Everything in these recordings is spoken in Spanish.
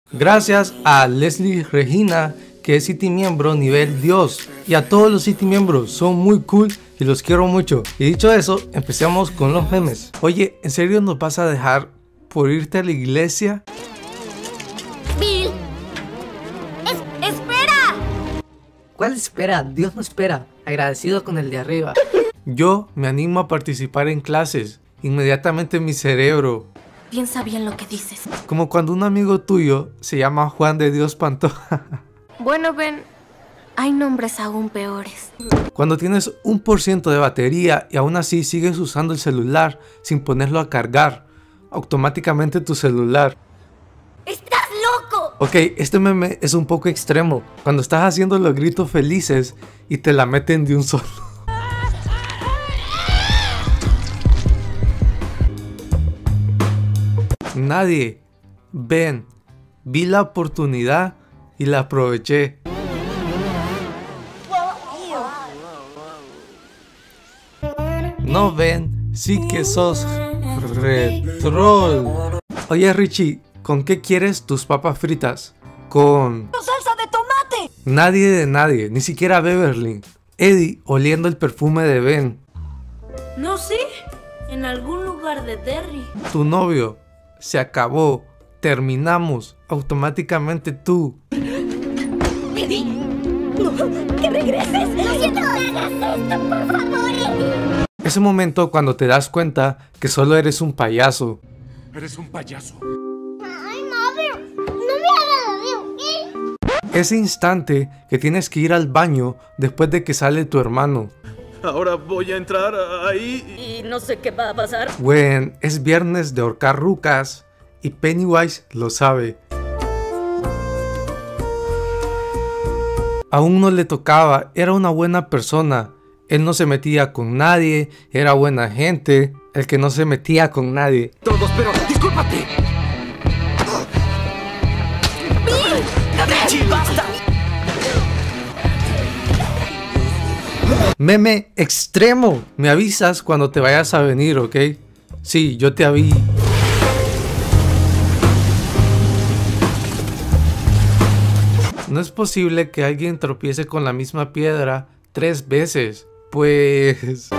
Gracias a Leslie Regina, que es City miembro nivel Dios, y a todos los City miembros, son muy cool y los quiero mucho. Y dicho eso, empecemos con los memes. Oye, ¿en serio nos vas a dejar por irte a la iglesia? Bill, ¡espera! ¿Cuál espera? Dios no espera. Agradecido con el de arriba. Yo me animo a participar en clases. Inmediatamente mi cerebro. Piensa bien lo que dices. Como cuando un amigo tuyo se llama Juan de Dios Pantoja. Bueno, Ben, hay nombres aún peores. Cuando tienes 1% de batería y aún así sigues usando el celular sin ponerlo a cargar, automáticamente tu celular. ¡Estás loco! Ok, este meme es un poco extremo. Cuando estás haciendo los gritos felices y te la meten de un solo. Nadie. Ven, vi la oportunidad y la aproveché. No ven, sí que sos retrol. Oye Richie, ¿con qué quieres tus papas fritas? Con ¡Salsa de tomate! nadie de nadie, ni siquiera Beverly. Eddie oliendo el perfume de Ben. No sé, en algún lugar de Derry. Tu novio. Se acabó. Terminamos. Automáticamente tú. ¡Eddie! ¡No! ¡Que regreses! ¡Lo siento! ¡No hagas esto, por favor, Eddie! Ese momento cuando te das cuenta que solo eres un payaso. Eres un payaso. ¡Ay, madre! ¡No me hagas así, ¿ok? Ese instante que tienes que ir al baño después de que sale tu hermano. Ahora voy a entrar ahí. Y no sé qué va a pasar. Bueno, es viernes de ahorcar rucas y Pennywise lo sabe. Aún no le tocaba, era una buena persona. Él no se metía con nadie, era buena gente. El que no se metía con nadie. Todos, pero discúlpate. ¡Bill! ¡Basta! Meme extremo. Me avisas cuando te vayas a venir, ¿ok? Sí, yo te aviso. No es posible que alguien tropiece con la misma piedra 3 veces. Pues...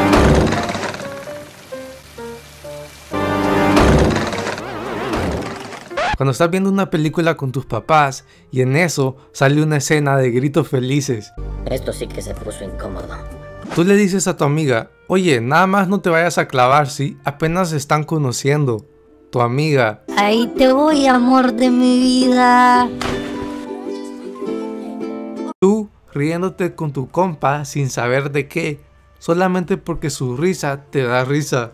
Cuando estás viendo una película con tus papás y en eso sale una escena de gritos felices. Esto sí que se puso incómodo. Tú le dices a tu amiga, oye, nada más no te vayas a clavar, ¿sí? Apenas se están conociendo. Tu amiga. Ahí te voy, amor de mi vida. Tú riéndote con tu compa sin saber de qué, solamente porque su risa te da risa.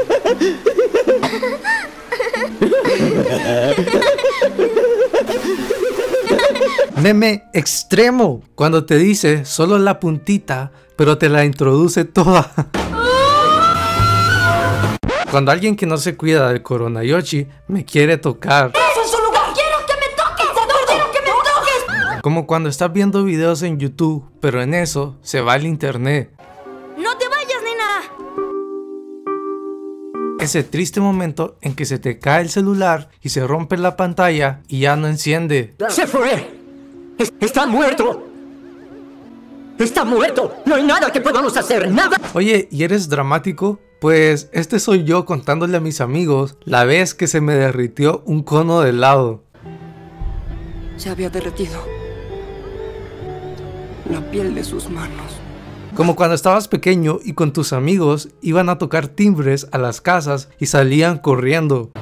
Meme extremo, cuando te dice solo la puntita, pero te la introduce toda. Cuando alguien que no se cuida del coronayoshi me quiere tocar. ¡Eso es su lugar! ¡Quiero que me toques! ¡No quiero que me toques! Como cuando estás viendo videos en YouTube, pero en eso se va el internet. ¡No te vayas, nena! Ese triste momento en que se te cae el celular y se rompe la pantalla y ya no enciende. ¡Se fue! ¡Está muerto! ¡Está muerto! ¡No hay nada que podamos hacer! ¡Nada! Oye, ¿y eres dramático? Pues este soy yo contándole a mis amigos la vez que se me derritió un cono de helado. Se había derretido la piel de sus manos. Como cuando estabas pequeño y con tus amigos iban a tocar timbres a las casas y salían corriendo.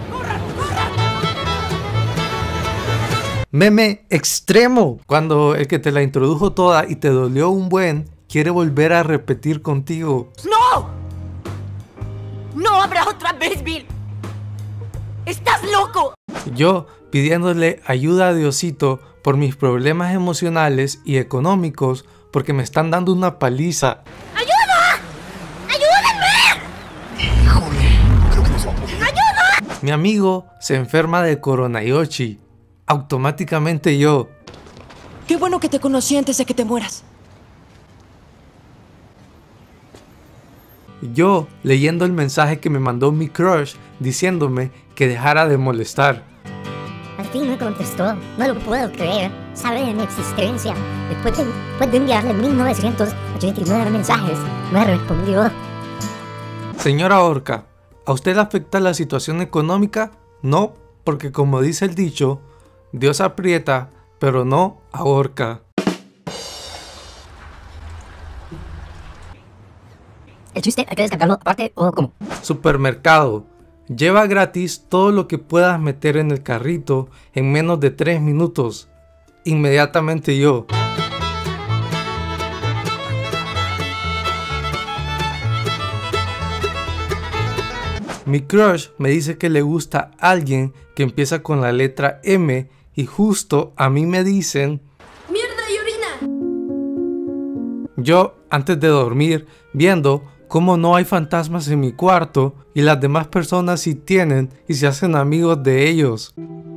Meme extremo, cuando el que te la introdujo toda y te dolió un buen, quiere volver a repetir contigo. ¡No! ¡No habrá otra vez, Bill! ¡Estás loco! Yo pidiéndole ayuda a Diosito por mis problemas emocionales y económicos porque me están dando una paliza. ¡Ayuda! ¡Ayúdenme! Híjole, creo que nos vamos. ¡Ayuda! Mi amigo se enferma de coronayoshi. Automáticamente yo. Qué bueno que te conocí antes de que te mueras. Yo leyendo el mensaje que me mandó mi crush diciéndome que dejara de molestar. Al fin me contestó. No lo puedo creer. Sabe de mi existencia. Después de enviarle 1989 mensajes, me respondió. Señora Orca, ¿a usted le afecta la situación económica? No, porque como dice el dicho, Dios aprieta, pero no ahorca. ¿El chiste hay que descargarlo aparte o cómo? Supermercado. Lleva gratis todo lo que puedas meter en el carrito en menos de 3 minutos. Inmediatamente yo. Mi crush me dice que le gusta a alguien que empieza con la letra M y justo a mí me dicen ¡Mierda y orina! Yo, antes de dormir, viendo cómo no hay fantasmas en mi cuarto y las demás personas sí tienen y se hacen amigos de ellos.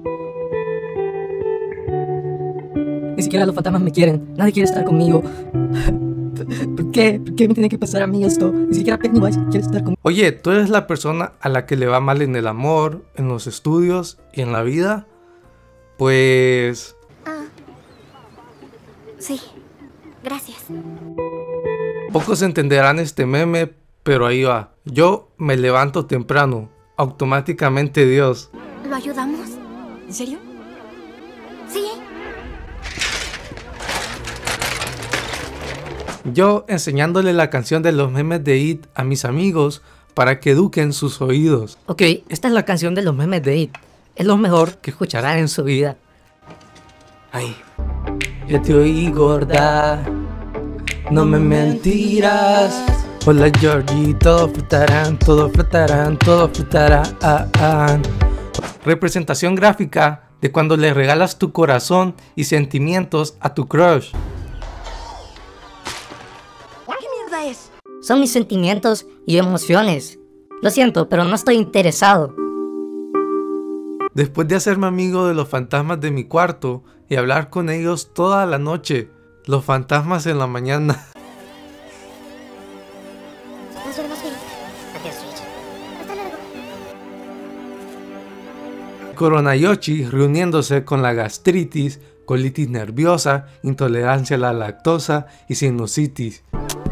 Ni siquiera los fantasmas me quieren. Nadie quiere estar conmigo. ¿Por qué? ¿Por qué me tiene que pasar a mí esto? Ni siquiera Pennywise quiere estar conmigo. Oye, ¿tú eres la persona a la que le va mal en el amor, en los estudios y en la vida? Pues... Sí, gracias. Pocos entenderán este meme, pero ahí va. Yo me levanto temprano, automáticamente Dios. ¿Lo ayudamos? ¿En serio? Sí. Yo enseñándole la canción de los memes de It a mis amigos para que eduquen sus oídos. Ok, esta es la canción de los memes de It. Es lo mejor que escucharán en su vida. Ay, ya te oí gorda, no me mentirás. Hola Georgie, todos flotarán, todos flotarán, todos flotarán. Representación gráfica de cuando le regalas tu corazón y sentimientos a tu crush. ¿Qué mierda es? Son mis sentimientos y emociones. Lo siento, pero no estoy interesado. Después de hacerme amigo de los fantasmas de mi cuarto y hablar con ellos toda la noche, los fantasmas en la mañana. Nos vemos, Phil. Adiós, Rich. Hasta luego. Coronayoshi reuniéndose con la gastritis, colitis nerviosa, intolerancia a la lactosa y sinusitis.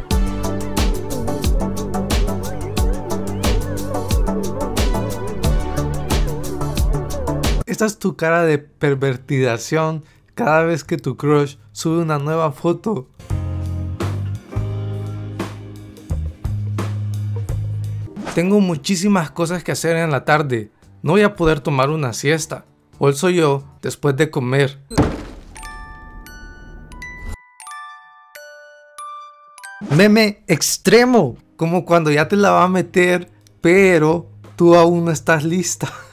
Esta es tu cara de pervertidación cada vez que tu crush sube una nueva foto. Tengo muchísimas cosas que hacer en la tarde. No voy a poder tomar una siesta. Bolso yo después de comer. Meme extremo. Como cuando ya te la va a meter, pero tú aún no estás lista.